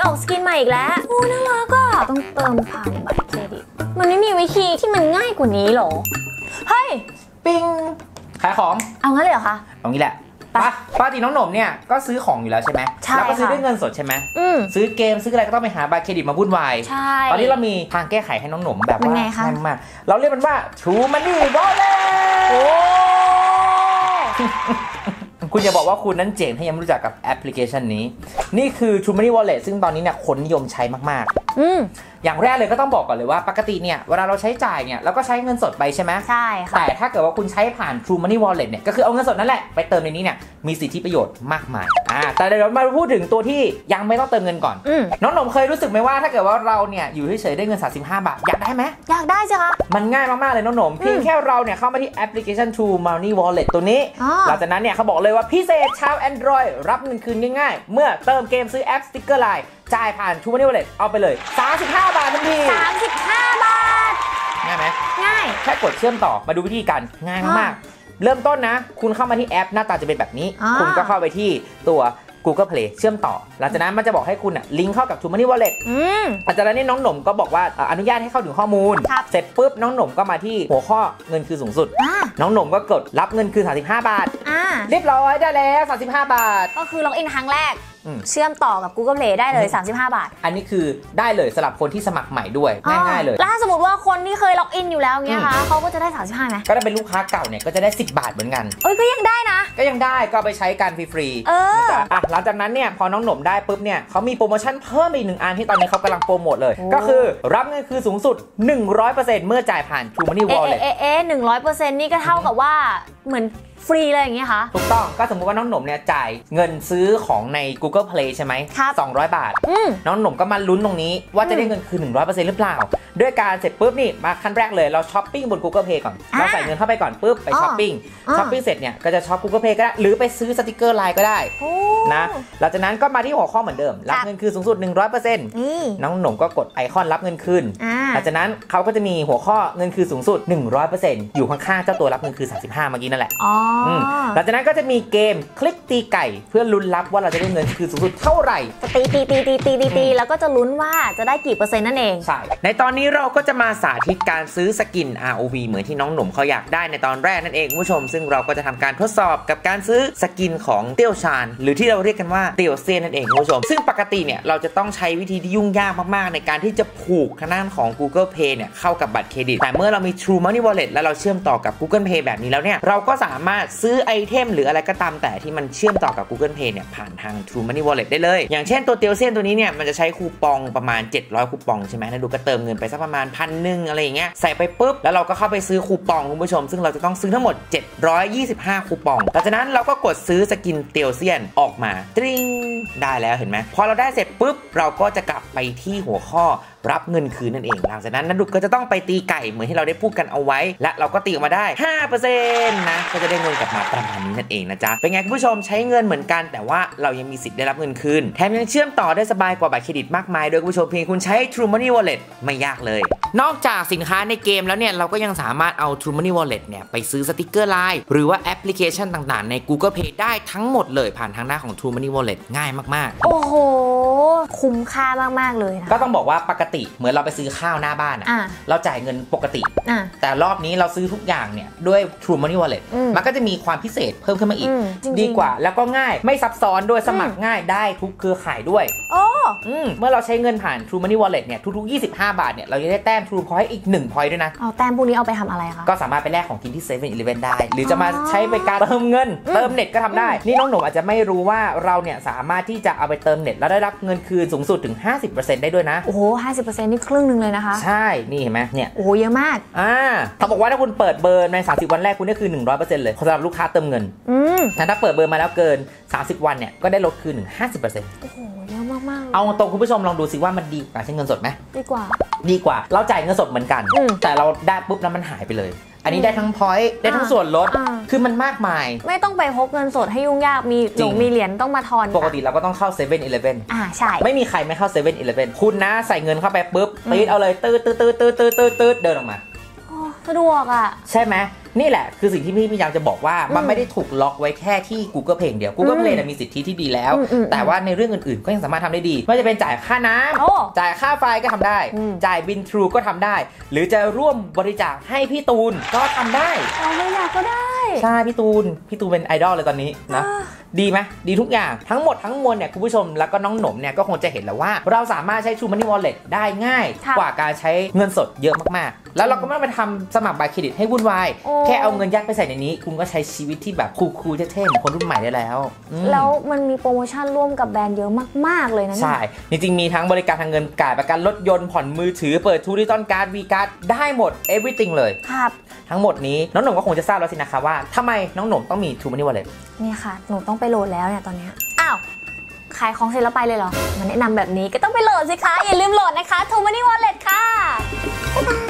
อกสกินใหม่อีกแล้วโอ้น่ารักอ่ะต้องเติมผ่านบัตรเครดิตมันไม่มีวิธีที่มันง่ายกว่านี้หรอเฮ้ยปิ้งขายของเอางั้นเลยเหรอคะเอางี้แหละปกติน้องหนมเนี่ยก็ซื้อของอยู่แล้วใช่ไหมใช่แล้วก็ซื้อด้วยเงินสดใช่ไหมซื้อเกมซื้ออะไรก็ต้องไปหาบัตรเครดิตมาวุ่นวายใช่ตอนนี้เรามีทางแก้ไขให้น้องหนมแบบว่าง่ายมากเราเรียกมันว่า True Money Wallet โอ้คุณอย่าบอกว่าคุณนั้นเจ๋งถ้ายังไม่รู้จักกับแอปพลิเคชันนี้นี่คือ True Money Wallet ซึ่งตอนนี้เนี่ยคนนิยมใช้มากๆอย่างแรกเลยก็ต้องบอกก่อนเลยว่าปกติเนี่ยเวลาเราใช้จ่ายเนี่ยเราก็ใช้เงินสดไปใช่ไหมใช่ค่ะแต่ถ้าเกิดว่าคุณใช้ผ่าน True Money Wallet เนี่ยก็คือเอาเงินสดนั่นแหละไปเติมในนี้เนี่ยมีสิทธิประโยชน์มากมายแต่เดี๋ยวเรามาพูดถึงตัวที่ยังไม่ต้องเติมเงินก่อนน้องหนมเคยรู้สึกไหมว่าถ้าเกิดว่าเราเนี่ยอยู่เฉยๆได้เงิน35 บาทอยากได้ไหมอยากได้สิคะมันง่ายมากๆเลยน้องหนมเพียงแค่เราเนี่ยเข้ามาที่แอปพลิเคชัน True Money Wallet ตัวนี้หลังจากนั้นเนี่ยเขาบอกเลยว่าพิเศษชาว Android รับเงินคืนง่ายๆเมื่อเติมเกมซื้อแอปสติ๊กเกอร์ไลน์จ่ายผ่าน True Money Wallet เอาไปเลย35 บาททันที 35 บาทง่ายไหมง่ายแค่กดเชื่อมต่อมาดูวิธีการง่ายมากๆเริ่มต้นนะคุณเข้ามาที่แอปหน้าตาจะเป็นแบบนี้คุณก็เข้าไปที่ตัว Google Play เชื่อมต่อหลังจากนั้นมันจะบอกให้คุณลิงก์เข้ากับ True Money Wallet หลังจากนั้นนี่น้องหนมก็บอกว่าอนุญาตให้เข้าถึงข้อมูลเสร็จปุ๊บน้องหนมก็มาที่หัวข้อเงินคือสูงสุดน้องหนมก็กดรับเงินคือ35 บาทเรียบร้อยได้แล้ว35 บาทก็คือล็อกอินครั้งแรกเชื่อมต่อกับ Google Play ได้เลย35 บาทอันนี้คือได้เลยสำหรับคนที่สมัครใหม่ด้วยง่ายๆเลยแล้วถ้าสมมติว่าคนที่เคยล็อกอินอยู่แล้วเงี้ยคะเขาก็จะได้35ไหมก็ถ้าเป็นลูกค้าเก่าเนี่ยก็จะได้10 บาทเหมือนกันก็ยังได้นะก็ยังได้ก็ไปใช้กันฟรีๆหลังจากนั้นเนี่ยพอน้องหนมได้ปุ๊บเนี่ยเขามีโปรโมชั่นเพิ่มอีก1 อันที่ตอนนี้เขากำลังโปรโมทเลยก็คือรับเงินคือสูงสุด 100% เมื่อจ่ายผ่าน True Money Wallet 100% นี่ก็เท่ากับว่าเหมือนฟรีเลยอย่างเงี้ยคะถูกต้องก็สมมติว่าน้องหนมเนี่ยจ่ายเงินซื้อของใน Google Play ใช่ไหม200 บาทน้องหนมก็มาลุ้นตรงนี้ว่าจะได้เงินคืน 100% หรือเปล่าด้วยการเสร็จปุ๊บนี่มาขั้นแรกเลยเราช้อปปิ้งบน Google Play ก่อนเราใส่เงินเข้าไปก่อนปุ๊บไปช้อปปิ้งเสร็จเนี่ยก็จะช้อป Google Play ก็ได้หรือไปซื้อสติกเกอร์ไลน์ก็ได้นะหลังจากนั้นก็มาที่หัวข้อเหมือนเดิมรับเงินคืนสูงสุด 100% น้องหนมก็กดไอคอนรับเงินคืนหลังจากนั้นเขาก็จะมีหัวข้อเงินคืนสูงสุด 100% อยู่ข้างๆเจ้าตัวรับเงินคืน35เมื่อกี้นั่นแหละหลังจากนั้นก็จะมีเกมคลิกตีไก่เพื่อลุ้นรับว่าเราจะได้เงินคือสูงสุดเท่าไหร่ตีแล้วก็จะลุ้นว่าจะได้กี่เปอร์เซ็นต์นั่นเองใช่ในตอนนี้เราก็จะมาสาธิตการซื้อสกิน ROV เหมือนที่น้องหนุ่มเขาอยากได้ในตอนแรกนั่นเองคุณผู้ชมซึ่งเราก็จะทำการทดสอบกับการซื้อสกินของเตี้ยวชานหรือที่เราเรียกกันว่าเตี้ยวเซียนนั่นเองคุณผู้ชมซึ่งปกติเนี่ยเราจะต้องใช้วิธีที่ยุ่งยากมากๆในการที่จะผูกทางด้านของ Google Pay เนี่ยเข้ากับบัตรเครดิตแต่เมื่อเรามี True Money Wallet และเราเชื่อมต่อกับ Google Pay แบบนี้แล้วเนี่ยเราก็สามารถซื้อไอเทมหรืออะไรก็ตามแต่ที่มันเชื่อมต่อกับ Google Pay เนี่ยผ่านทาง True Money Wallet ได้เลยอย่างเช่นตัวเตียวเซียนตัวนี้เนี่ยมันจะใช้คูปองประมาณ700คูปองใช่ไหมนะดูก็เติมเงินไปสักประมาณ1,000อะไรอย่างเงี้ยใส่ไปปุ๊บแล้วเราก็เข้าไปซื้อคูปองคุณผู้ชมซึ่งเราจะต้องซื้อทั้งหมด725คูปองหลังจากนั้นเราก็กดซื้อสกินเตียวเซียนออกมาตริ้งได้แล้วเห็นไหมพอเราได้เสร็จปุ๊บเราก็จะกลับไปที่หัวข้อรับเงินคืนนั่นเองหลังจากนั้นนันดุก็จะต้องไปตีไก่เหมือนที่เราได้พูดกันเอาไว้และเราก็ตีออกมาได้ 5% นะก็จะได้เงินกลับมาประมาณนี้นั่นเองนะจ๊ะเป็นไงคุณผู้ชมใช้เงินเหมือนกันแต่ว่าเรายังมีสิทธิ์ได้รับเงินคืนแถมยังเชื่อมต่อได้สบายกว่าบัตรเครดิตมากมายโดยคุณผู้ชมเพียงคุณใช้ True Money Wallet ไม่ยากเลยนอกจากสินค้าในเกมแล้วเนี่ยเราก็ยังสามารถเอา True Money Wallet เนี่ยไปซื้อสติกเกอร์ไลน์หรือว่าแอปพลิเคชันต่างๆใน Google Play ได้ทั้งหมดเลยผ่านทางหน้าของ True Money Wallet ง่ายมากๆโอ้โหคุ้มค่ามากๆเลยนะก็ต้องบอกว่าปกติเหมือนเราไปซื้อข้าวหน้าบ้านเราจ่ายเงินปกติแต่รอบนี้เราซื้อทุกอย่างเนี่ยด้วย True Money Wallet มันก็จะมีความพิเศษเพิ่มขึ้นมาอีกดีกว่าแล้วก็ง่ายไม่ซับซ้อนด้วยสมัครง่ายได้ทุกเครือข่ายด้วยเมื่อเราใช้เงินผ่าน True Money Wallet เนี่ยทุกๆ25 บาทเนี่ยเราจะได้แต้ม True Point อีก1 Point ด้วยนะแต้มพวกนี้เอาไปทำอะไรคะก็สามารถไปแลกของกินที่ 7-Eleven ได้หรือจะมาใช้ไปการเติมเงินเติมเน็ตก็ทำได้นี่น้องหนุ่มอาจจะไม่รู้ว่าเราเนี่ยสามารถที่จะเอาไปเติมเน็ตแล้วได้รับเงินคืนสูงสุดถึง 50% ได้ด้วยนะโอ้โห 50% นี่ครึ่งนึงเลยนะคะใช่นี่เห็นไหมเนี่ยโอ้โหเยอะมากเขาบอกว่าถ้าคุณเปิดเบอร์ใน30 วันแรกคุณได้คืน 100% เลยสำหรับลูกค้าเติมเงินแต่ถ้าเปิดเบอร์มาแล้วเกิน30 วันเนี่ยก็ได้ลดคืนถึง 50% โอ้โหเยอะมากๆเอาตรงคุณผู้ชมลองดูสิว่ามันดีกว่าใช้เงินสดไหมดีกว่าเราจ่ายเงินสดเหมือนกันแต่เราได้ปุ๊บแล้วมันหายไปเลยอันนี้ได้ทั้งพอยต์ได้ทั้งส่วนลดคือมันมากมายไม่ต้องไปพกเงินสดให้ยุ่งยากมีเหรียญต้องมาทอนปกติเราก็ต้องเข้า 7-Eleven ใช่ไม่มีใครไม่เข้า 7-Eleven คุณนะใส่เงินเข้าไปปุ๊บตีดเอาเลยตืดเดินออกมาสะดวกอ่ะใช่ไหมนี่แหละคือสิ่งที่พี่พยายามจะบอกว่ามันไม่ได้ถูกล็อกไว้แค่ที่ Google Play เดียว Google Play มีสิทธิที่ดีแล้วแต่ว่าในเรื่องอื่นๆก็ยังสามารถทำได้ดีไม่ว่าจะเป็นจ่ายค่าน้ำจ่ายค่าไฟก็ทำได้จ่ายบินทรูก็ทำได้หรือจะร่วมบริจาคให้พี่ตูนก็ทำได้บริจาคก็ได้ใช่พี่ตูนเป็นไอดอลเลยตอนนี้นะดีไหมดีทุกอย่างทั้งหมดทั้งมวลเนี่ยคุณผู้ชมแล้วก็น้องหนมเนี่ยก็คงจะเห็นแล้วว่าเราสามารถใช้ True Money Wallet ได้ง่ายกว่าการใช้เงินสดเยอะมากๆแล้วเราก็ไม่ต้องไปทำสมัครบัตรเครดิตให้วุ่นวายแค่เอาเงินยัดไปใส่ในนี้คุณก็ใช้ชีวิตที่แบบคูลๆเท่ๆเหมือนคนรุ่นใหม่ได้แล้วมันมีโปรโมชั่นร่วมกับแบรนด์เยอะมากๆเลยนะใช่จริงๆมีทั้งบริการทางเงินจ่ายประกันรถยนต์ผ่อนมือถือเปิดทูดิจิตอลการ์ดวีการ์ดได้หมด everything เลยครับทั้งหมดนี้น้องหนมก็คงจะทราบแล้วสินะคะว่าทำไมน้องหนมต้องมี True Money Wallet นี่ค่ะหนูต้องไปโหลดแล้วเนี่ยตอนนี้อ้าวขายของเสร็จแล้วไปเลยเหรอมันแนะนำแบบนี้ก็ต้องไปโหลดสิคะอย่าลืมโหลดนะคะ True Money Wallet ค่ะบ๊ายบาย